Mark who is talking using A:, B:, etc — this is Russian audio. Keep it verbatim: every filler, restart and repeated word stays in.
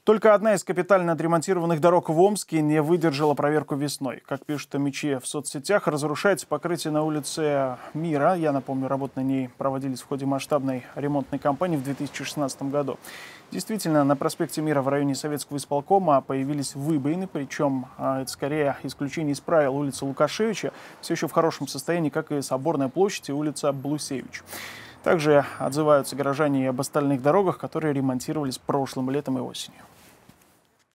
A: Только одна из капитально отремонтированных дорог в Омске не выдержала проверку весной. Как пишут омичи в соцсетях, разрушается покрытие на улице Мира. Я напомню, работы на ней проводились в ходе масштабной ремонтной кампании в две тысячи шестнадцатом году. Действительно, на проспекте Мира в районе Советского исполкома появились выбоины, причем это скорее исключение из правил. Улица Лукашевича все еще в хорошем состоянии, как и Соборная площадь и улица Блусевич. Также отзываются горожане и об остальных дорогах, которые ремонтировались прошлым летом и осенью.